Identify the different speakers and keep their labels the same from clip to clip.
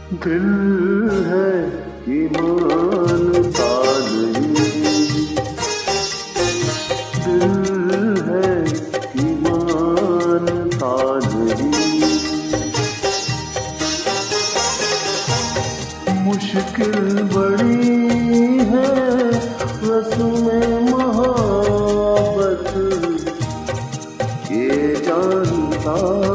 Speaker 1: दिल है ईमान का नहीं, दिल है ईमान का नहीं। मुश्किल बड़ी है रस्म मोहब्बत, ये जानता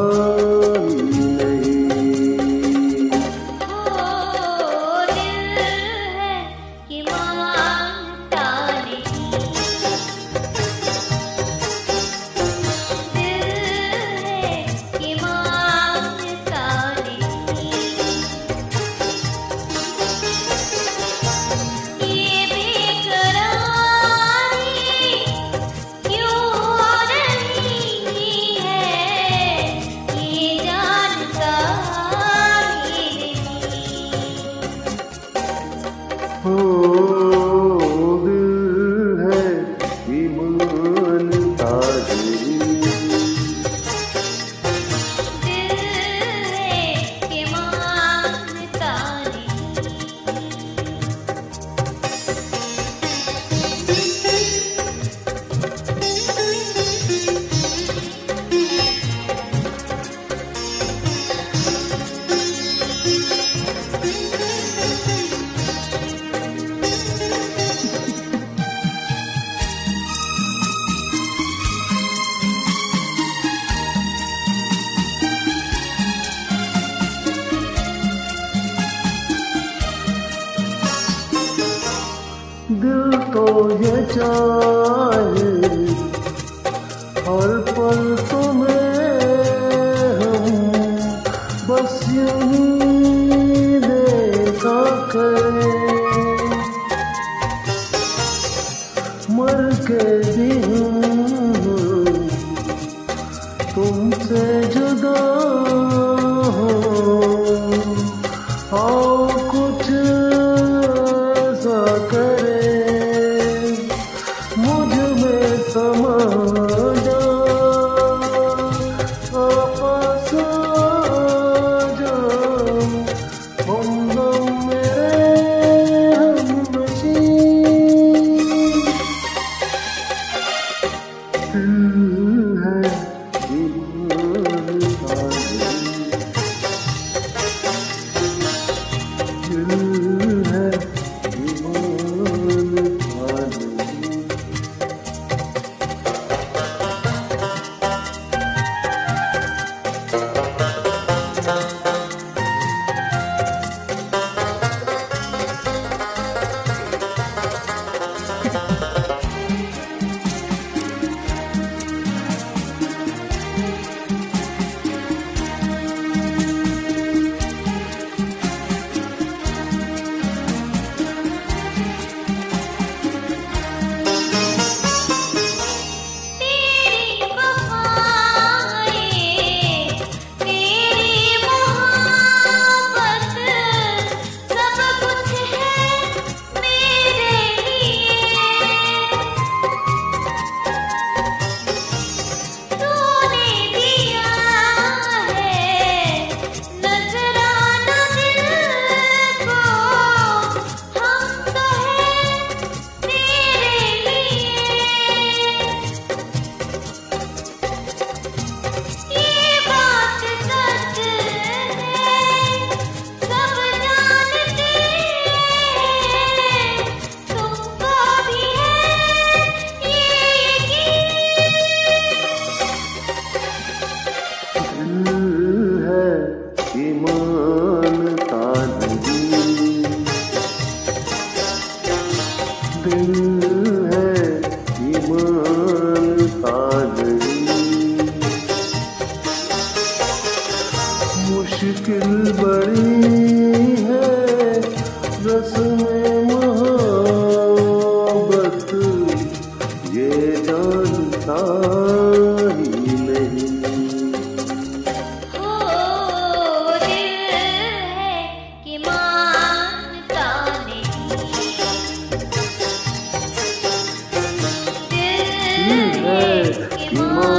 Speaker 1: दिल तो ये चाहे हर पल तुम्हें हम बस यूं देखा करें, मर के भी हम तुमसे जुदा हो। आओ कुछ ऐसा करे मुझ में समा जा, आपस जा हम मेरे हमनशीं। दिल है ईमान का नहीं, दिल है ईमान का नहीं। दिल है ईमान का नहीं, मुश्किल बड़ी है रस्म मोहब्बत, ये जानता ही नहीं।
Speaker 2: दिल है ईमान